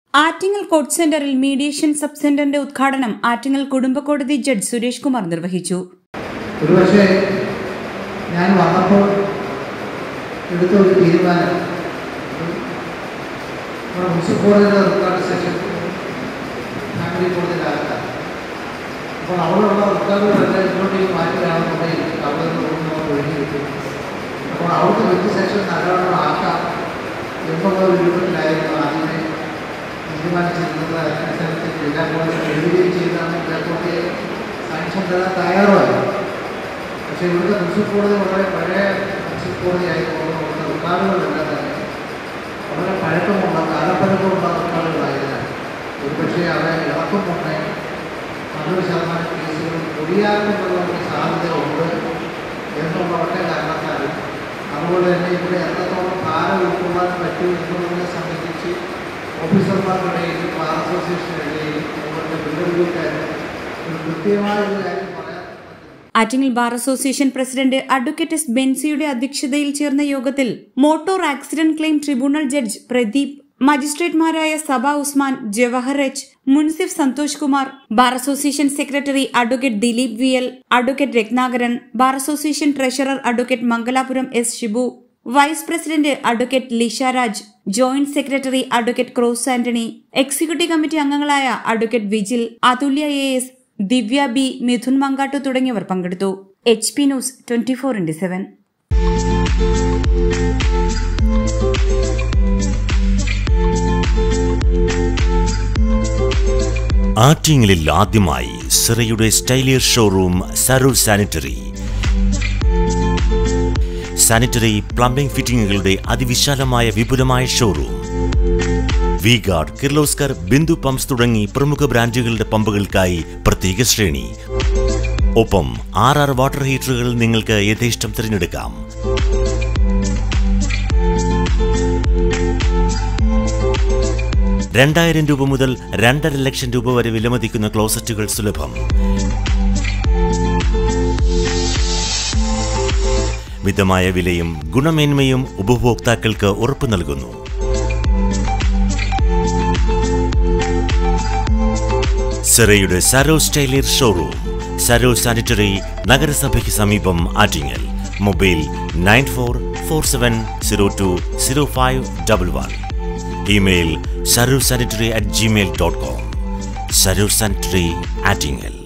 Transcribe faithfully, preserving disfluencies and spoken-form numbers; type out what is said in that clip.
Attingal court സെന്ററിൽ mediation sub സെന്ററിന്റെ ഉദ്ഘാടനം ആറ്റിങ്ങൽ കുടുംബ കോടതി ജഡ്ജ് സുരേഷ് കുമാർ നിർവഹിച്ചു. ഒരുപക്ഷെ ഞാൻ വന്നപ്പോൾ എടുത്ത ഒരു തീരുമാനം മുനിസിപ്പൽ കോടതിയുടെ റിക്കാർഡ് സെക്ഷൻ ഫാമിലി കോടതിയിലാക്കാം. അപ്പോൾ അവിടെയുള്ള റിക്കാർഡുകളെല്ലാം ഇങ്ങോട്ടേക്ക് മാറ്റുകയാണെന്നുണ്ടെങ്കിൽ അവിടെ നിന്ന് ഒഴിഞ്ഞു കിട്ടും. അപ്പോൾ അവിടുത്തെ വ്യക്തി സെക്ഷൻ നല്ലവണ്ണം ആക്കാം എന്നുള്ള ഒരു രൂപത്തിലായിരുന്നു ആദ്യമേ തീരുമാനിച്ചിരുന്നത്. അതിനനുസരിച്ച് ജില്ലാ കോടതി എഴുതുകയും ചെയ്താണ് ജില്ലാ കോടതിയെ സാങ്ഷൻ തരാൻ തയ്യാറുമായി. പക്ഷേ ഇവിടുത്തെ മുനിസിപ്പൽ കോടതി വളരെ പഴയ മുനിസിപ്പൽ കോടതിയായിരുന്നു. ഇവിടുത്തെ റിക്കാർഡുകളെല്ലാം തന്നെ വളരെ പഴക്കമുള്ള കാലപ്പഴക്കമുള്ള റിക്കാർഡുകളായതിനാൽ ഒരുപക്ഷെ അവരെ ഇളക്കമുണ്ട്. നല്ലൊരു ശതമാനം കേസുകൾ പൊടിയാകുന്നുള്ള ഒരു സാധ്യത ഉണ്ട് എന്നുള്ള ഒറ്റ കാരണത്താലും അതുപോലെ തന്നെ ഇവിടെ എത്രത്തോളം ഭാരം ഉൾക്കൊള്ളാൻ പറ്റും എന്നുള്ളതിനെ സംബന്ധിച്ച് ഓഫീസർമാർക്കിടയിൽ ബാർ അസോസിയേഷനിടയിൽ അതുപോലെ ബിൽഡറുകൾക്കാരും ഒരു കൃത്യമായ ഒരു കാര്യം പറയാൻ. Attingal bar association president advocate S ബെൻസിയുടെ അധ്യക്ഷതയിൽ ചേർന്ന യോഗത്തിൽ motor accident claim tribunal judge Pradeep, മജിസ്ട്രേറ്റുമാരായ Saba Usman, Jawahar H, munsif Santhosh Kumar, bar association secretary advocate Dileep V L, advocate Ratnakaran, bar association treasurer advocate Mangalapuram S Shibu, vice president advocate Lisharaj, joint secretary advocate Cross Antony, executive committee അംഗങ്ങളായ advocate Vijil, Athulya A S, Divya B, Mithun Mankattu തുടങ്ങിയവർ പങ്കെടുത്തു. H P news twenty four into seven. ആറ്റിങ്ങലിൽ ആദ്യമായി സിറയുടെ സ്റ്റൈലിയർ showroom Saroor sanitary. Sanitary plumbing ഫിറ്റിംഗുകളുടെ അതിവിശാലമായ വിപുലമായ showroom. V guard, Kirloskar, Bindu pumps തുടങ്ങി പ്രമുഖ ബ്രാൻഡുകളുടെ പമ്പുകൾക്കായി പ്രത്യേക ശ്രേണി. ഒപ്പം ആർ ആർ വാട്ടർ ഹീറ്ററുകൾ നിങ്ങൾക്ക് യഥേഷ്ടം തിരഞ്ഞെടുക്കാം. രണ്ടായിരം രൂപ മുതൽ രണ്ടര ലക്ഷം രൂപ വരെ വിലമതിക്കുന്ന ക്ലോസറ്റുകൾ സുലഭം. മിതമായ വിലയും ഗുണമേന്മയും ഉപഭോക്താക്കൾക്ക് ഉറപ്പു നൽകുന്നു. സിറയുടെ സരോ സ്റ്റൈലിയർ ഷോറൂം, സരോ സാനിറ്ററി, നഗരസഭയ്ക്ക് സമീപം, Attingal. Mobile nine four four seven zero two zero five double one. Email Saroor sanitary at Gmail dot com. Saroor sanitary, Attingal.